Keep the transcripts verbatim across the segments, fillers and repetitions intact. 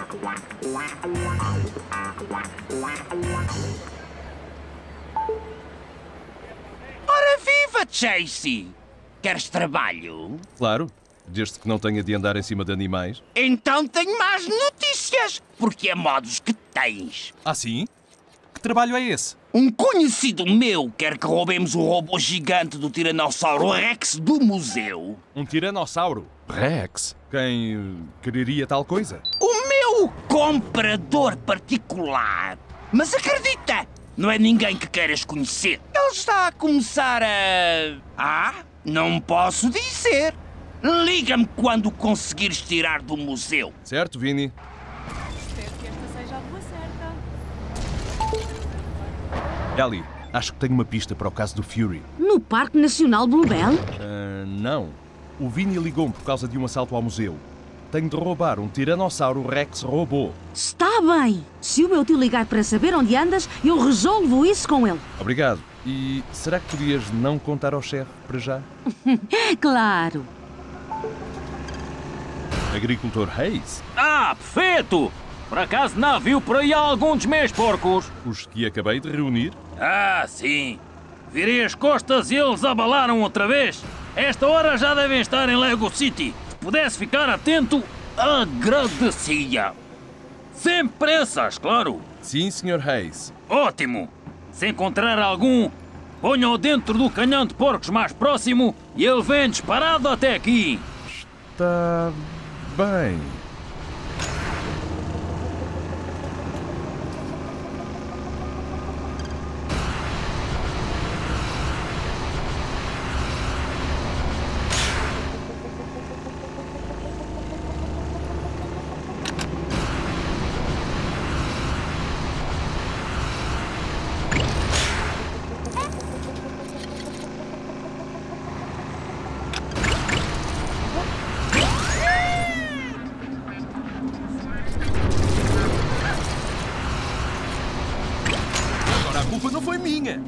Ora viva, Chasey! Queres trabalho? Claro, desde que não tenha de andar em cima de animais. Então tenho más notícias, porque é modos que tens. Ah, sim? Que trabalho é esse? Um conhecido meu quer que roubemos o robô gigante do Tiranossauro Rex do museu. Um tiranossauro? Rex? Quem uh, quereria tal coisa? O meu comprador particular. Mas acredita, não é ninguém que queiras conhecer. Ele está a começar a... Ah, não posso dizer. Liga-me quando conseguires tirar do museu. Certo, Vinny? Espero que esta seja a rua certa. Ellie, acho que tenho uma pista para o caso do Fury. No Parque Nacional Bluebell? Uh, não. O Vinny ligou-me por causa de um assalto ao museu. Tenho de roubar um Tiranossauro Rex robô. Está bem. Se o meu tio ligar para saber onde andas, eu resolvo isso com ele. Obrigado. E será que podias não contar ao chefe para já? Claro. Agricultor Hayes? Ah, perfeito! Por acaso não viu por aí algum dos meus porcos? Os que acabei de reunir? Ah, sim. Virei as costas e eles abalaram outra vez. Esta hora já devem estar em Lego City. Se pudesse ficar atento, agradecia. Sem pressas, claro. Sim, senhor Hayes. Ótimo. Se encontrar algum, ponha-o dentro do canhão de porcos mais próximo e ele vem disparado até aqui. Está bem. Agora a culpa não foi minha.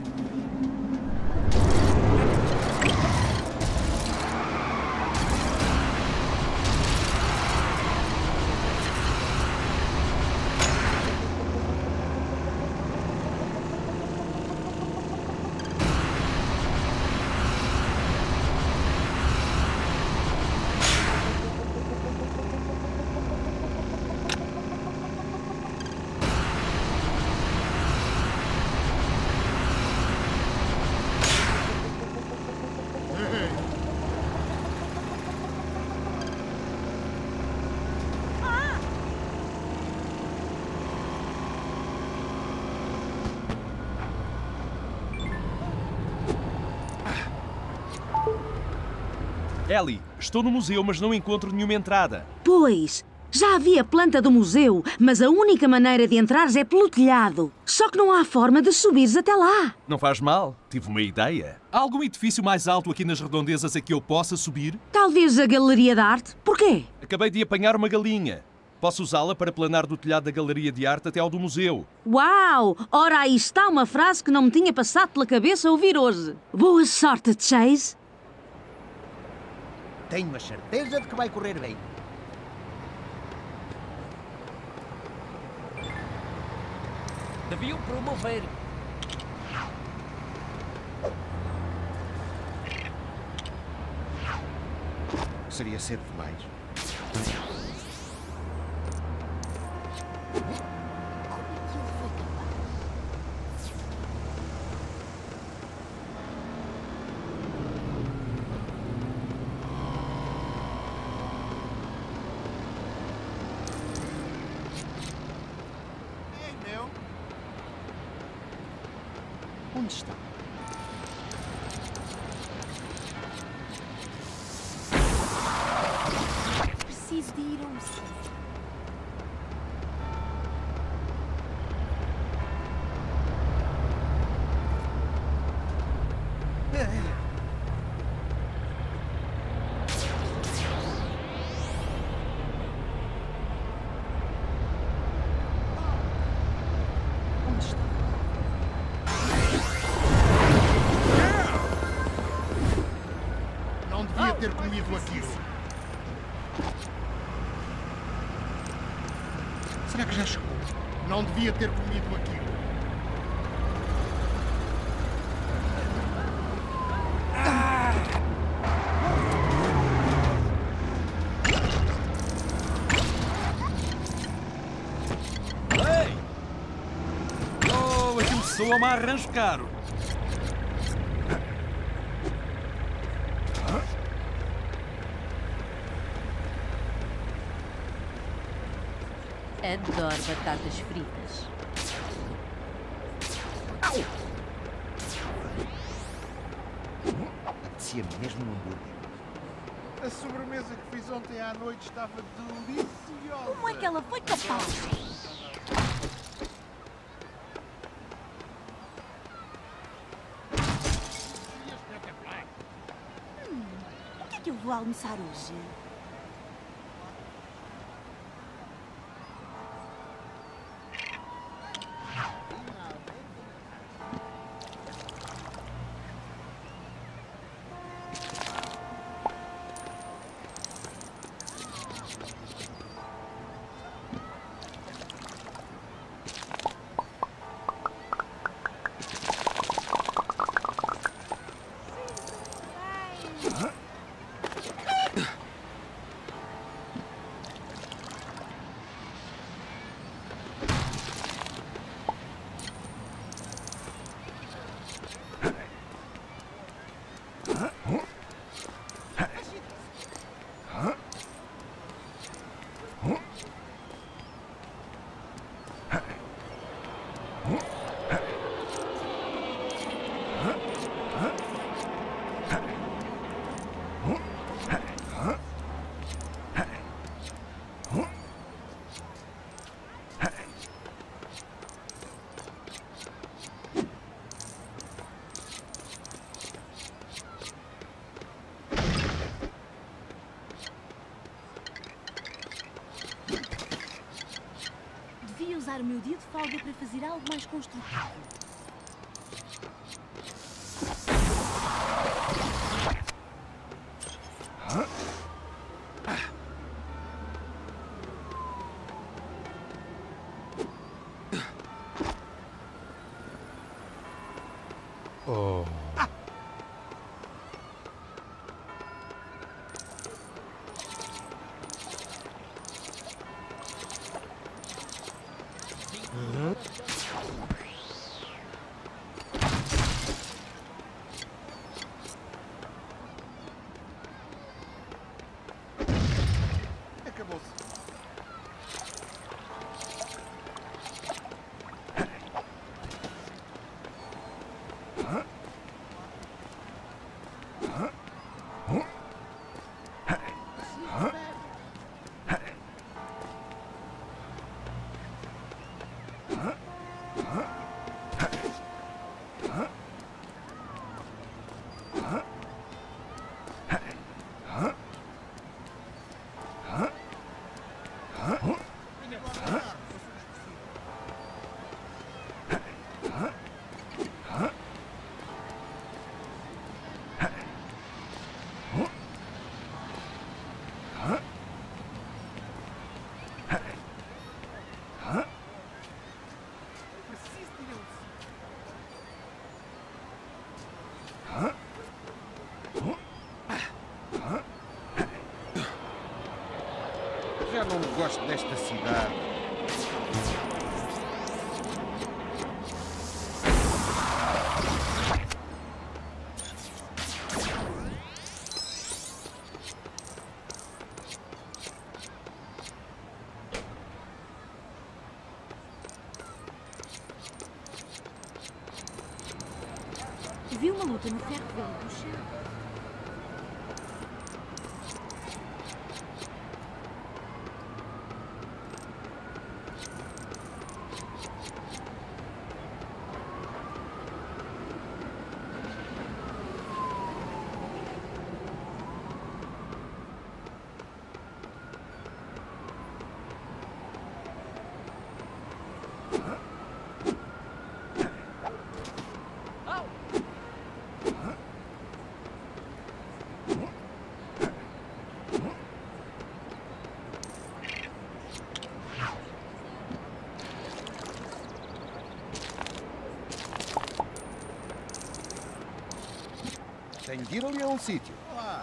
Ellie, estou no museu, mas não encontro nenhuma entrada. Pois, já havia planta do museu, mas a única maneira de entrares é pelo telhado. Só que não há forma de subires até lá. Não faz mal, tive uma ideia. Há algum edifício mais alto aqui nas redondezas a que eu possa subir? Talvez a Galeria de Arte. Porquê? Acabei de apanhar uma galinha. Posso usá-la para planar do telhado da Galeria de Arte até ao do museu. Uau! Ora, aí está uma frase que não me tinha passado pela cabeça ouvir hoje. Boa sorte, Chase. Tenho a certeza de que vai correr bem. Deviam promover. Seria cedo demais. Onde está? Preciso de ir a um sítio. Onde está? Não devia ter comido aquilo. Será que já chegou? Não devia ter comido aquilo. Ei! Oh, aquilo soa-me a arranjo caro. Adoro batatas fritas. Apetecia-me mesmo um hambúrguer. A sobremesa que fiz ontem à noite estava deliciosa. Como é que ela foi capaz? Hum, o que é que eu vou almoçar hoje? Devia usar o meu dia de folga para fazer algo mais construtivo. Oh. Acabou-se. Já não gosto desta cidade. Vi uma luta no ferro velho do chão. Tenho de ir ali a um sítio. Lá.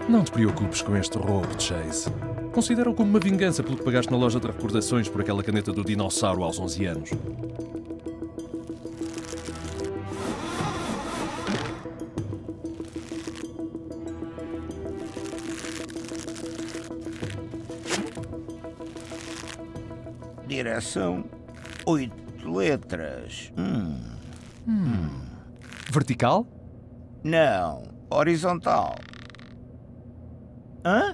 Não te preocupes com este roubo, Chase. Considera-o como uma vingança pelo que pagaste na loja de recordações por aquela caneta do dinossauro aos onze anos. Direção, oito letras. Hum. Hum. Vertical? Não, horizontal. Hã?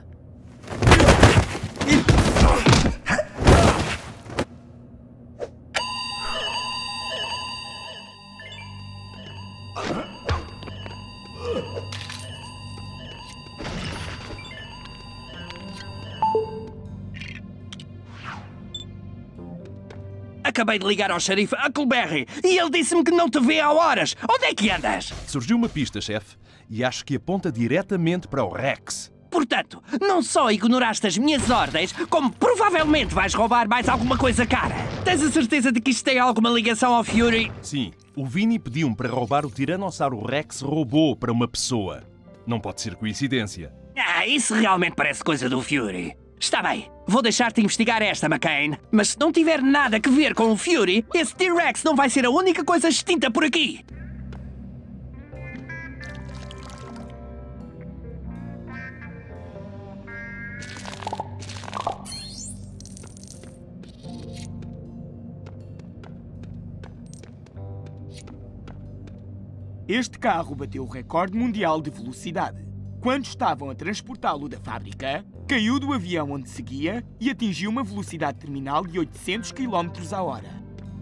Acabei de ligar ao xerife Huckleberry e ele disse-me que não te vê há horas. Onde é que andas? Surgiu uma pista, chefe, e acho que aponta diretamente para o Rex. Portanto, não só ignoraste as minhas ordens, como provavelmente vais roubar mais alguma coisa cara. Tens a certeza de que isto tem alguma ligação ao Fury? Sim, o Vinny pediu-me para roubar o Tiranossauro Rex robô para uma pessoa. Não pode ser coincidência. Ah, isso realmente parece coisa do Fury. Está bem, vou deixar-te investigar esta, McCain. Mas se não tiver nada a ver com o Fury, esse T-Rex não vai ser a única coisa extinta por aqui. Este carro bateu o recorde mundial de velocidade. Quando estavam a transportá-lo da fábrica, caiu do avião onde seguia e atingiu uma velocidade terminal de oitocentos quilómetros a hora.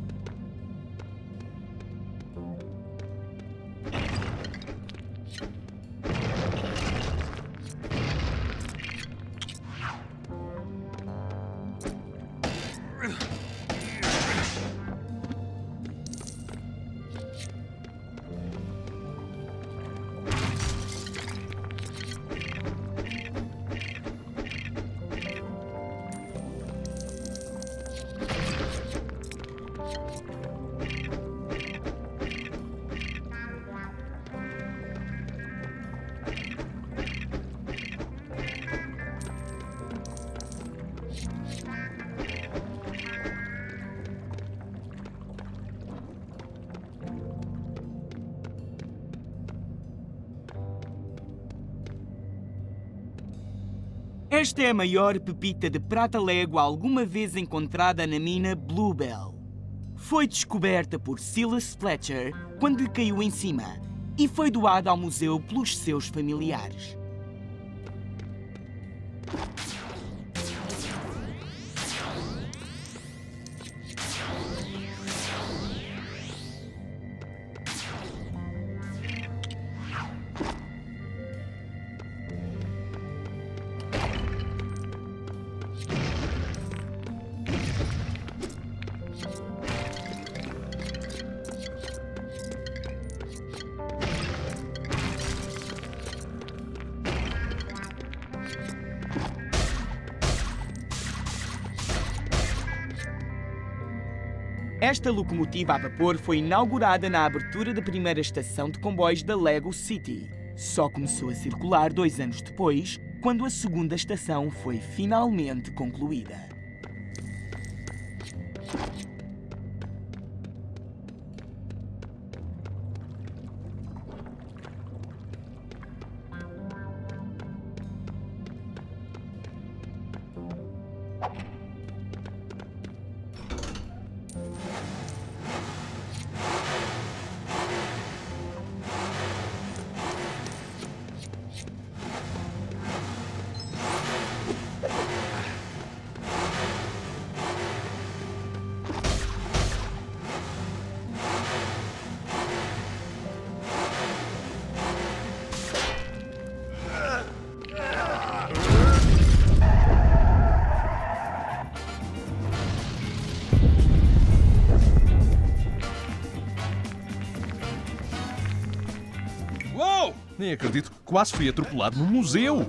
Esta é a maior pepita de prata-légua alguma vez encontrada na mina Bluebell. Foi descoberta por Silas Fletcher quando lhe caiu em cima e foi doada ao museu pelos seus familiares. Esta locomotiva a vapor foi inaugurada na abertura da primeira estação de comboios da Lego City. Só começou a circular dois anos depois, quando a segunda estação foi finalmente concluída. Nem acredito que quase fui atropelado no museu.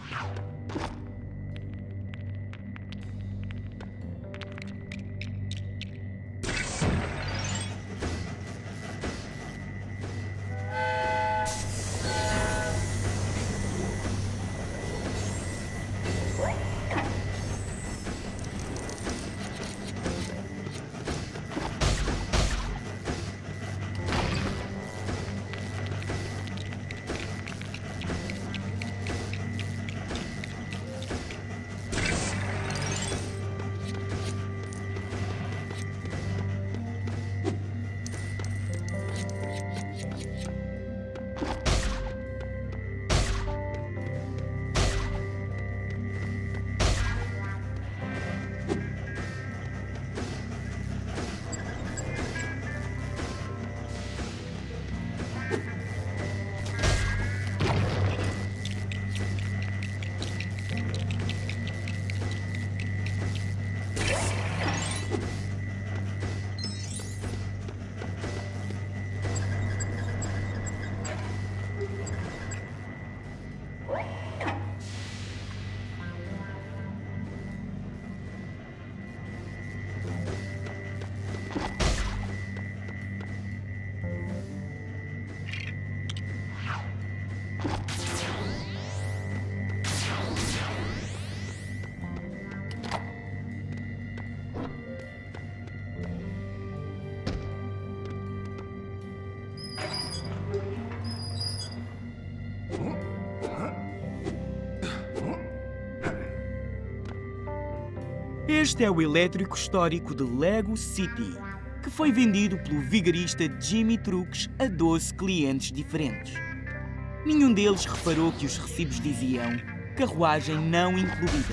Este é o elétrico histórico de Lego City, que foi vendido pelo vigarista Jimmy Truques a doze clientes diferentes. Nenhum deles reparou que os recibos diziam carruagem não incluída.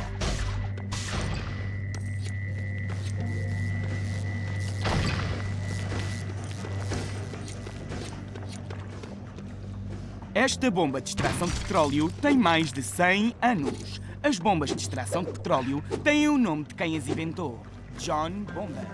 Esta bomba de extração de petróleo tem mais de cem anos. As bombas de extração de petróleo têm o nome de quem as inventou, John Bombas.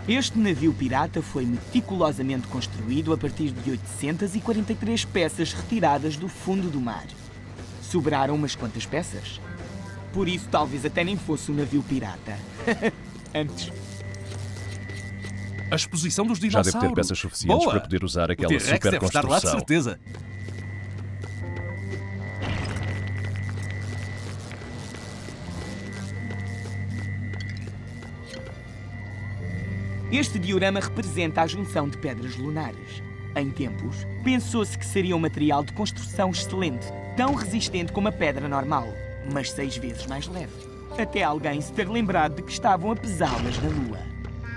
Este navio pirata foi meticulosamente construído a partir de oitocentas e quarenta e três peças retiradas do fundo do mar. Sobraram umas quantas peças. Por isso, talvez até nem fosse um navio pirata. Antes. A exposição dos Já dinossauros. deve ter peças suficientes Boa. para poder usar aquela O T-Rex super deve estar lá de construção. certeza. Este diorama representa a junção de pedras lunares. Em tempos, pensou-se que seria um material de construção excelente, tão resistente como a pedra normal, mas seis vezes mais leve. Até alguém se ter lembrado de que estavam a pesá-las na Lua.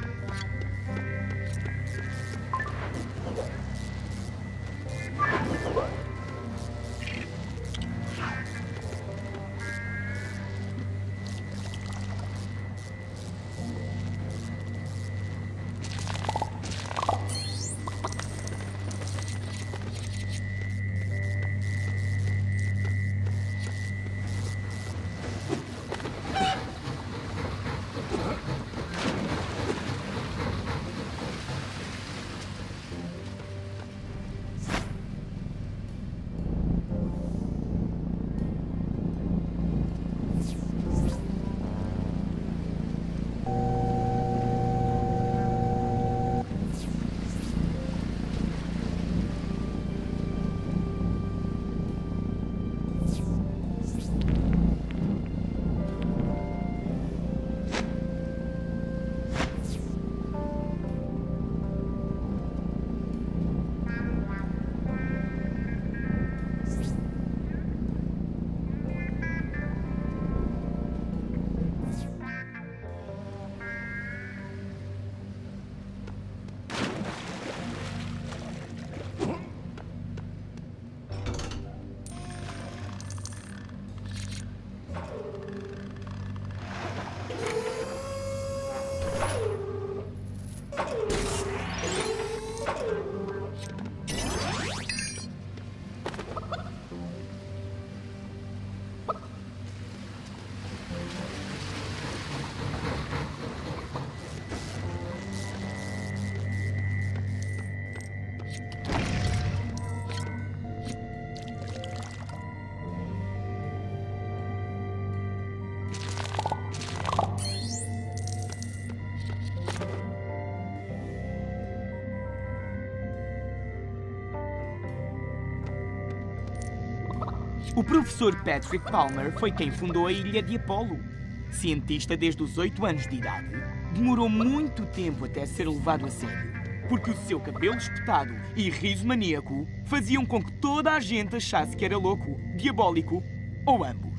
O professor Patrick Palmer foi quem fundou a Ilha de Apolo. Cientista desde os oito anos de idade, demorou muito tempo até ser levado a sério, porque o seu cabelo espetado e riso maníaco faziam com que toda a gente achasse que era louco, diabólico ou ambos.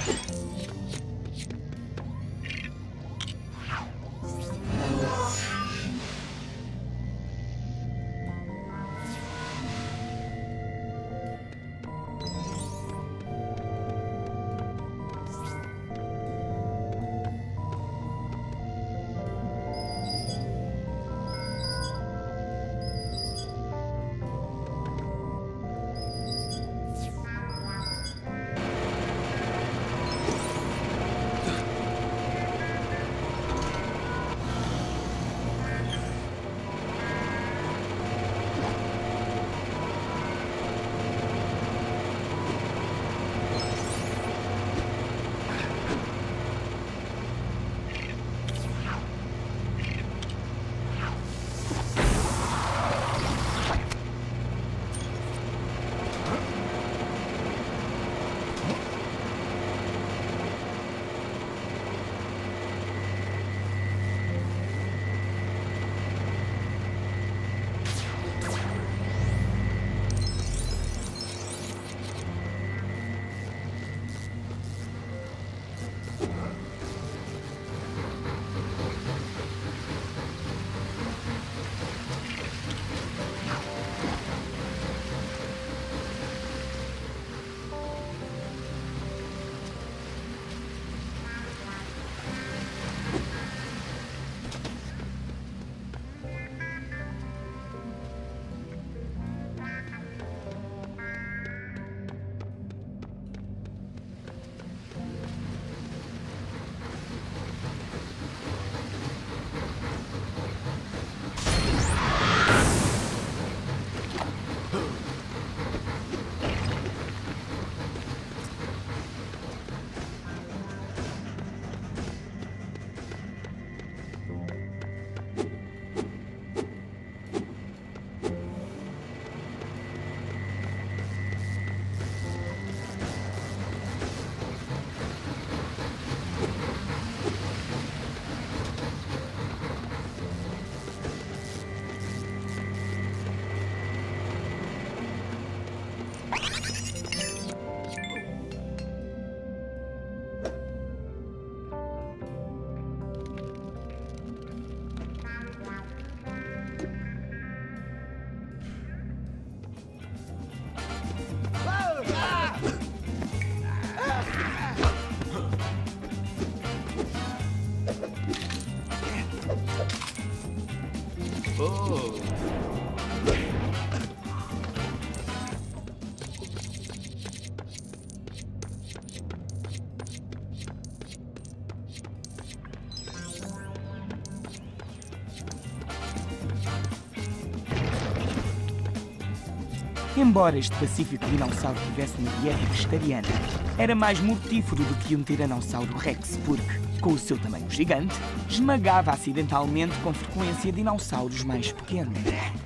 Embora este pacífico dinossauro tivesse uma dieta vegetariana, era mais mortífero do que um Tiranossauro Rex, porque, com o seu tamanho gigante, esmagava acidentalmente com frequência dinossauros mais pequenos.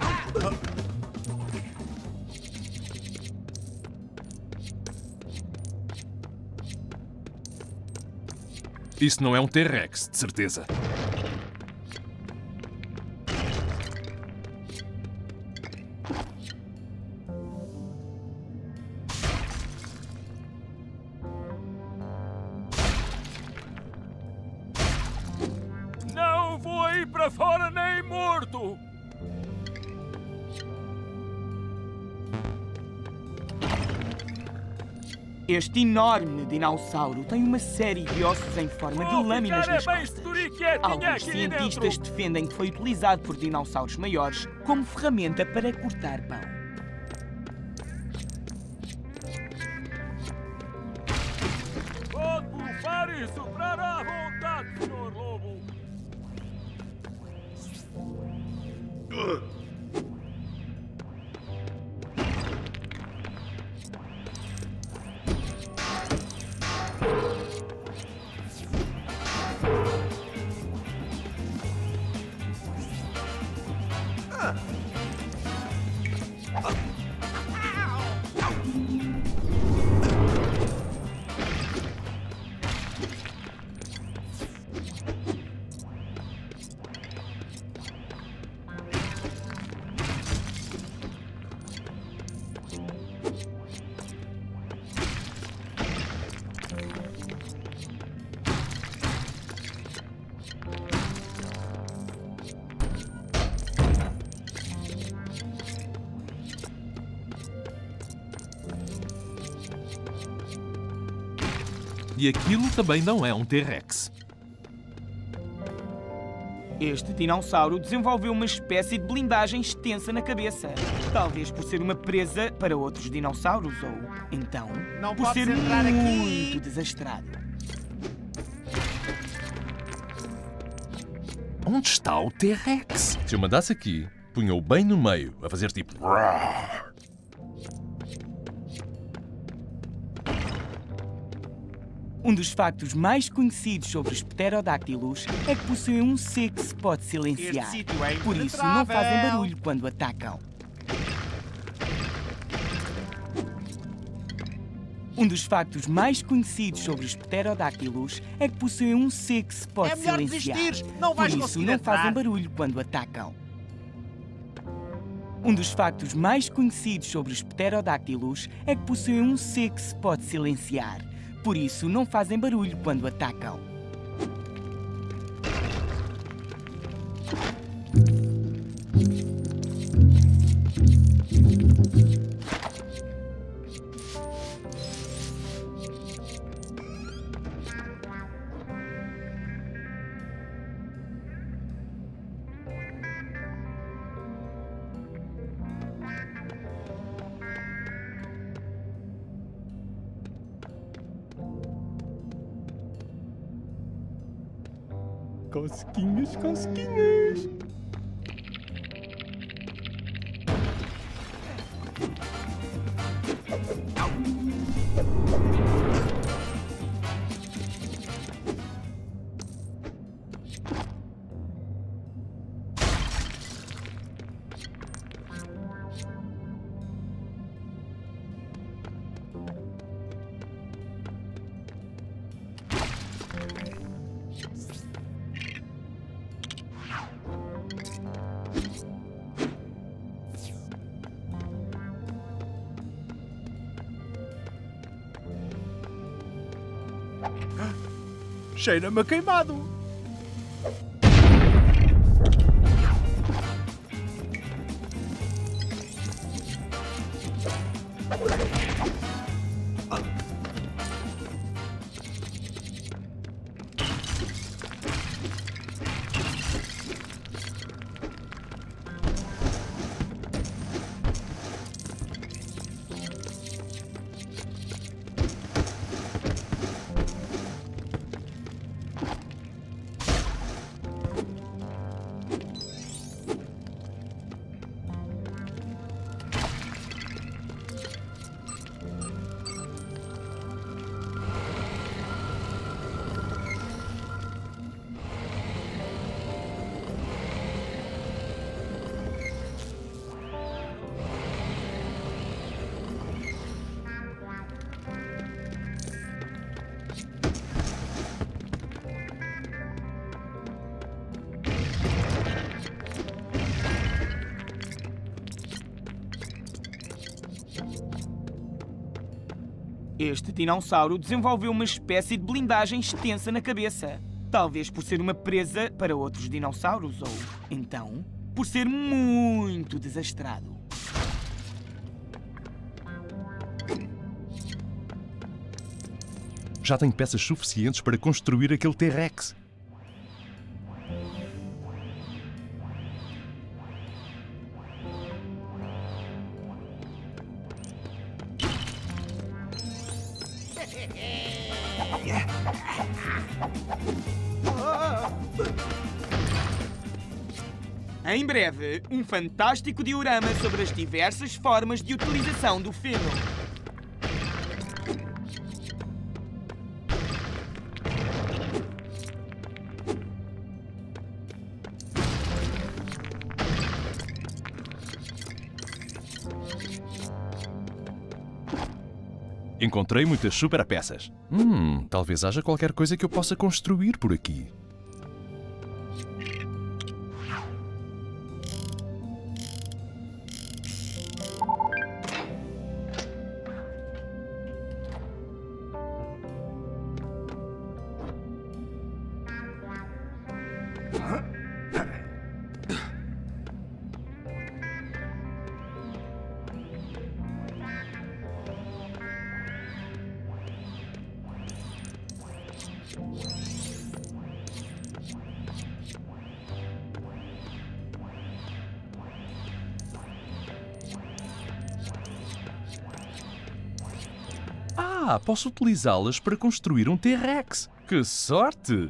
Isso não é um T-Rex, de certeza. Não vou aí para fora nem morto! Este enorme dinossauro tem uma série de ossos em forma de lâminas nas costas. Alguns cientistas defendem que foi utilizado por dinossauros maiores como ferramenta para cortar pão. Pode bufar e soprar à vontade, senhor Lobo! E aquilo também não é um T-Rex. Este dinossauro desenvolveu uma espécie de blindagem extensa na cabeça. Talvez por ser uma presa para outros dinossauros ou, então, Não por podes ser entrar muito aqui. desastrado. Onde está o T-Rex? Se eu mandasse aqui, punha-o bem no meio, a fazer tipo... Um dos factos mais conhecidos sobre os pterodáctilos é que possuem um C que se pode silenciar. Este sítio é Por isso não fazem impenetrável. barulho quando atacam. Um dos factos mais conhecidos sobre os pterodáctilos é que possuem um C que se pode É melhor silenciar. desistires, não vais Por isso conseguir não entrar. fazem barulho quando atacam. Um dos factos mais conhecidos sobre os pterodáctilos é que possuem um C que se pode silenciar. Por isso não fazem barulho quando atacam. Cosquinhas, cosquinhas. Cheira-me a queimado. Este dinossauro desenvolveu uma espécie de blindagem extensa na cabeça. Talvez por ser uma presa para outros dinossauros ou, então, por ser muito desastrado. Já tenho peças suficientes para construir aquele T-Rex. Em breve, um fantástico diorama sobre as diversas formas de utilização do feno. Encontrei muitas super peças. Hum, talvez haja qualquer coisa que eu possa construir por aqui. Ah, posso utilizá-las para construir um T-Rex. Que sorte!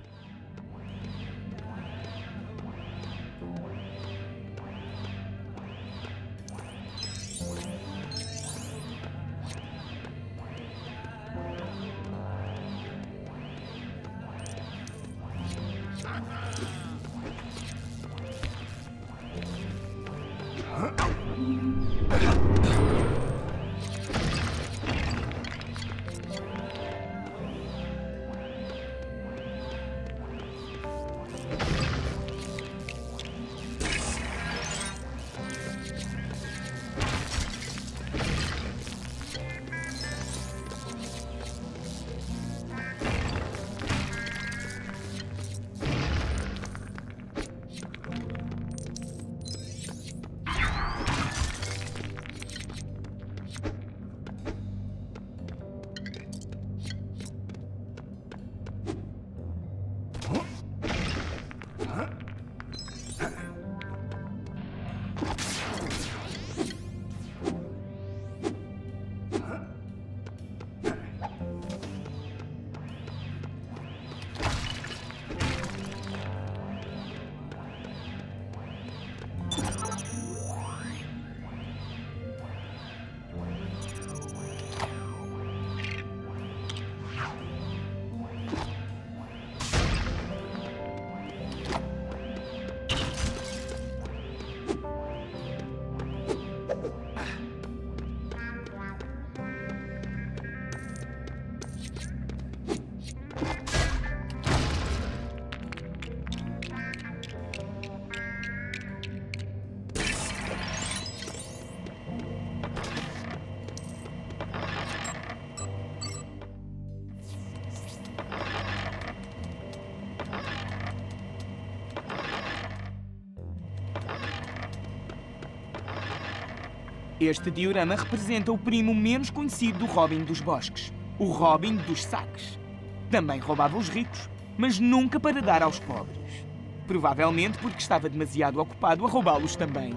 Este diorama representa o primo menos conhecido do Robin dos Bosques, o Robin dos Saques. Também roubava os ricos, mas nunca para dar aos pobres. Provavelmente porque estava demasiado ocupado a roubá-los também.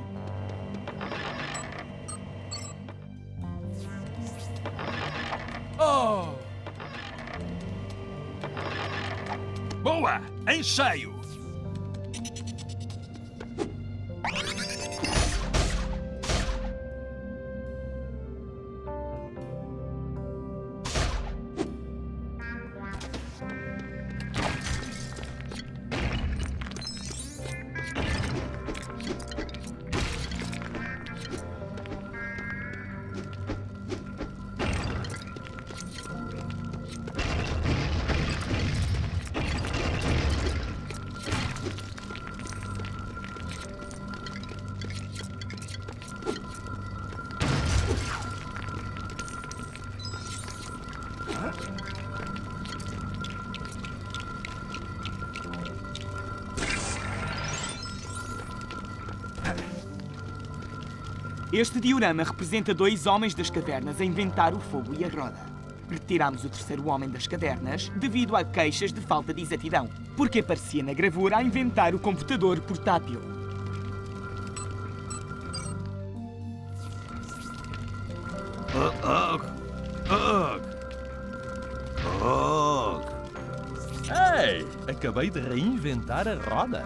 Oh! Boa! Em cheio! Este diorama representa dois homens das cavernas a inventar o fogo e a roda. Retirámos o terceiro homem das cavernas devido a queixas de falta de exatidão, porque aparecia na gravura a inventar o computador portátil. Ugh! Ugh! Ugh! Ei! Acabei de reinventar a roda.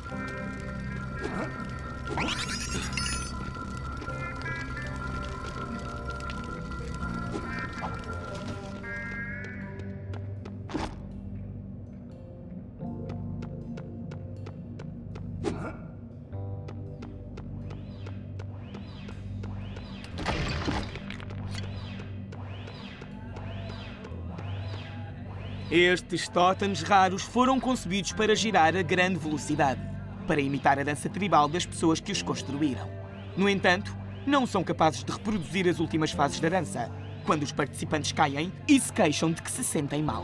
Estes totens raros foram concebidos para girar a grande velocidade, para imitar a dança tribal das pessoas que os construíram. No entanto, não são capazes de reproduzir as últimas fases da dança, quando os participantes caem e se queixam de que se sentem mal.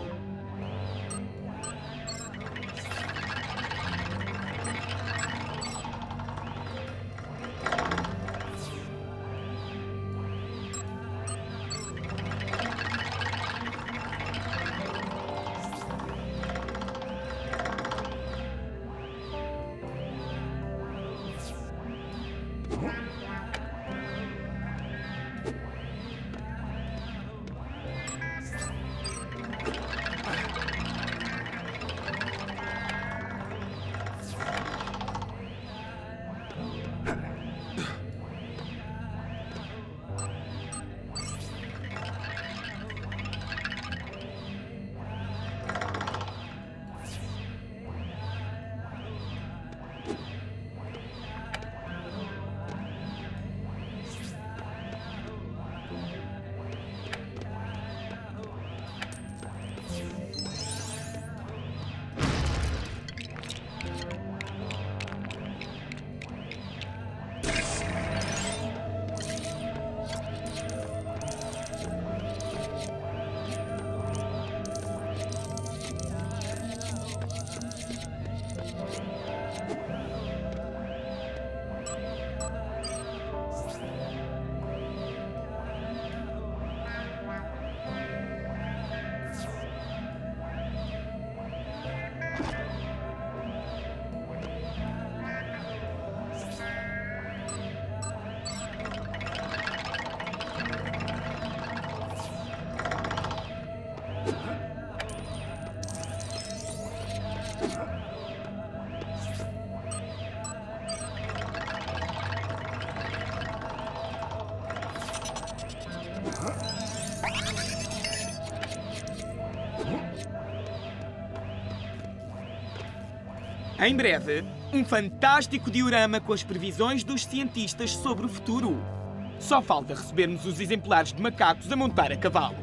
Em breve, um fantástico diorama com as previsões dos cientistas sobre o futuro. Só falta recebermos os exemplares de macacos a montar a cavalo.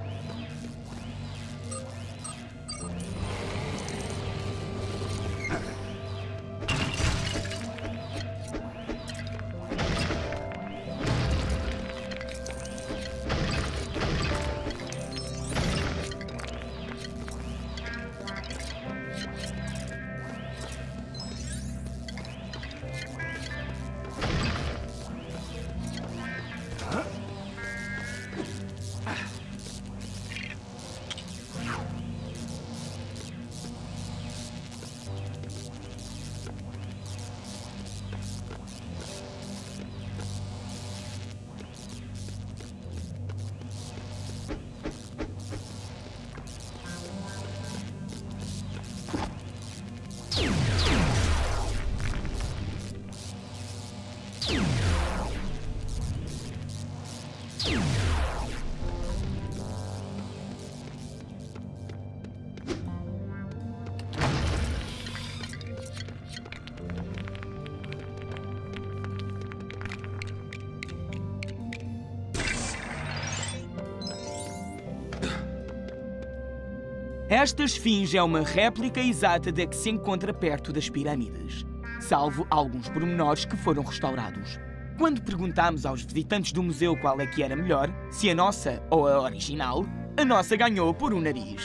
Esta esfinge é uma réplica exata da que se encontra perto das pirâmides, salvo alguns pormenores que foram restaurados. Quando perguntámos aos visitantes do museu qual é que era melhor, se a nossa ou a original, a nossa ganhou por um nariz.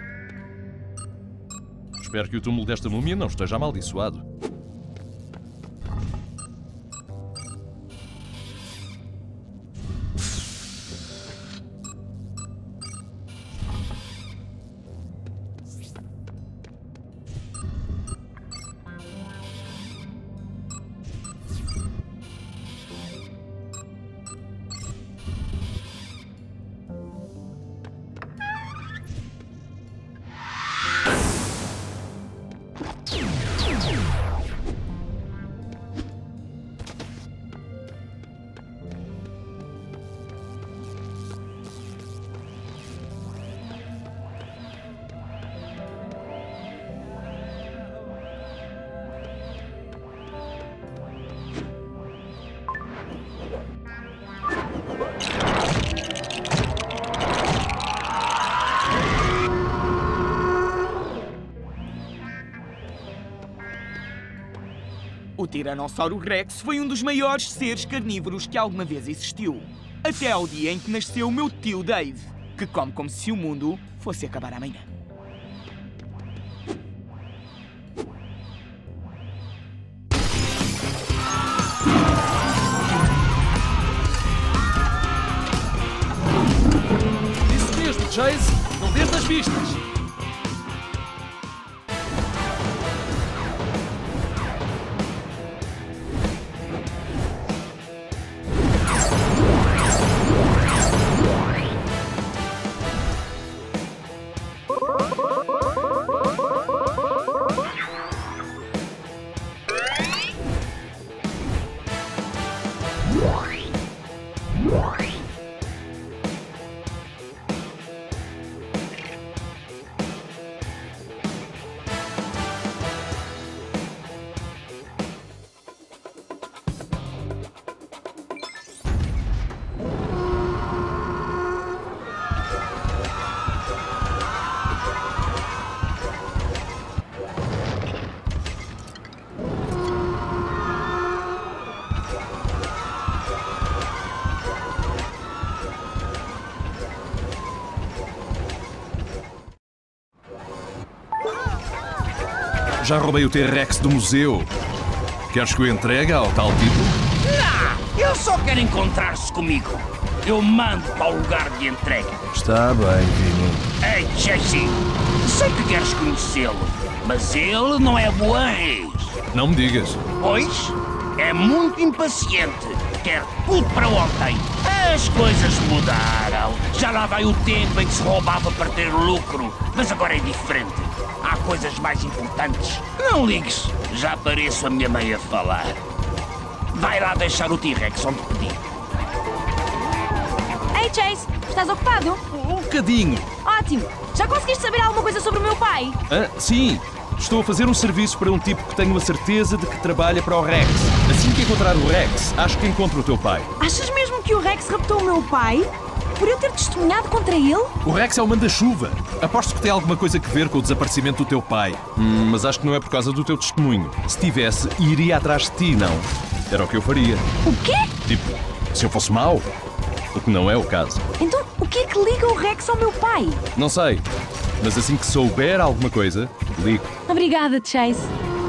Espero que o túmulo desta múmia não esteja amaldiçoado. O Tiranossauro Rex foi um dos maiores seres carnívoros que alguma vez existiu. Até ao dia em que nasceu o meu tio Dave, que come como se o mundo fosse acabar amanhã. Isso mesmo, Chase! Não des as vistas! Já roubei o T-Rex do museu. Queres que eu entregue ao tal tipo? Não! Eu só quero encontrar-se comigo. Eu mando para o lugar de entrega. Está bem, Vini. Ei, Jesse, sei que queres conhecê-lo, mas ele não é boa reis. Não me digas. Pois, é muito impaciente. Quer tudo para ontem. As coisas mudaram. Já lá vai o tempo em que se roubava para ter lucro, mas agora é diferente. Há coisas mais importantes. Não ligues, já pareço a minha mãe a falar. Vai lá deixar o T-Rex onde pedi. Ei, Chase, estás ocupado? Um bocadinho. Ótimo. Já conseguiste saber alguma coisa sobre o meu pai? Ah, sim. Estou a fazer um serviço para um tipo que tenho a certeza de que trabalha para o Rex. Assim que encontrar o Rex, acho que encontro o teu pai. Achas mesmo que o Rex raptou o meu pai? Por eu ter testemunhado contra ele? O Rex é o manda-chuva. Aposto que tem alguma coisa a ver com o desaparecimento do teu pai. Hum, mas acho que não é por causa do teu testemunho. Se tivesse, iria atrás de ti, não? Era o que eu faria. O quê? Tipo, se eu fosse mau. O que não é o caso. Então, o que é que liga o Rex ao meu pai? Não sei. Mas assim que souber alguma coisa, ligo. Obrigada, Chase.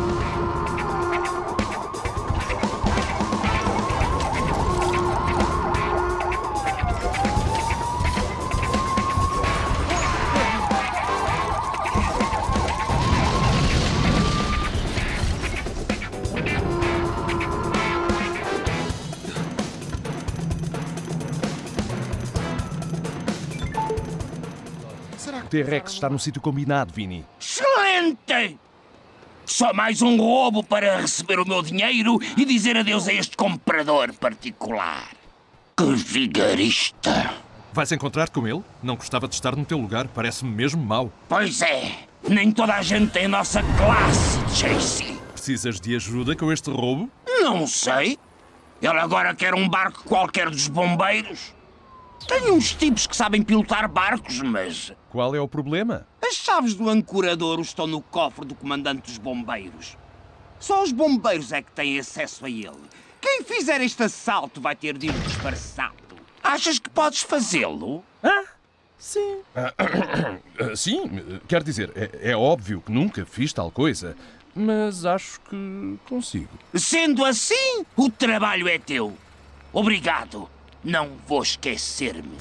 O T-Rex está no sítio combinado, Vini. Excelente! Só mais um roubo para receber o meu dinheiro e dizer adeus a este comprador particular. Que vigarista! Vais encontrar com ele? Não gostava de estar no teu lugar, parece-me mesmo mau. Pois é, nem toda a gente tem a nossa classe, Chase. Precisas de ajuda com este roubo? Não sei. Ele agora quer um barco qualquer dos bombeiros. Tem uns tipos que sabem pilotar barcos, mas... Qual é o problema? As chaves do ancoradouro estão no cofre do comandante dos bombeiros. Só os bombeiros é que têm acesso a ele. Quem fizer este assalto vai ter de ir disfarçado. Achas que podes fazê-lo? Ah, sim. Ah, sim, quer dizer, é, é óbvio que nunca fiz tal coisa, mas acho que consigo. Sendo assim, o trabalho é teu. Obrigado. Não vou esquecer-me.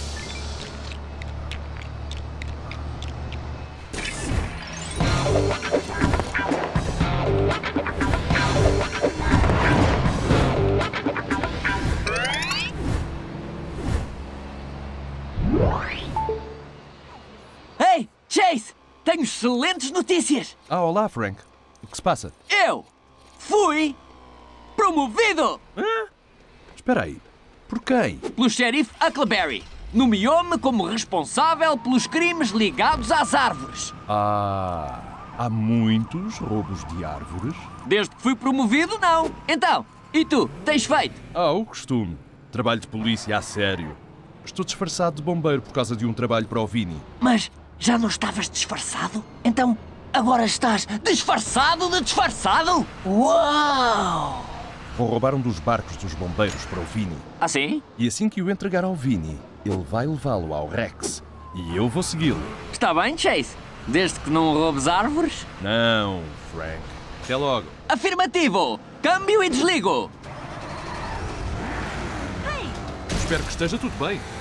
Ei, Chase! Tenho excelentes notícias! Ah, olá, Frank. O que se passa? Eu fui promovido! Hã? Espera aí. Por quem? Pelo xerife Huckleberry. Nomeou-me como responsável pelos crimes ligados às árvores. Ah, há muitos roubos de árvores? Desde que fui promovido, não. Então, e tu, tens feito? Ah, o costume. Trabalho de polícia a sério. Estou disfarçado de bombeiro por causa de um trabalho para o Vini. Mas já não estavas disfarçado? Então, agora estás disfarçado de disfarçado? Uau! Vou roubar um dos barcos dos bombeiros para o Vini. Ah, sim? E assim que o entregar ao Vini, ele vai levá-lo ao Rex. E eu vou segui-lo. Está bem, Chase. Desde que não roubes árvores? Não, Frank. Até logo. Afirmativo! Câmbio e desligo! Espero que esteja tudo bem.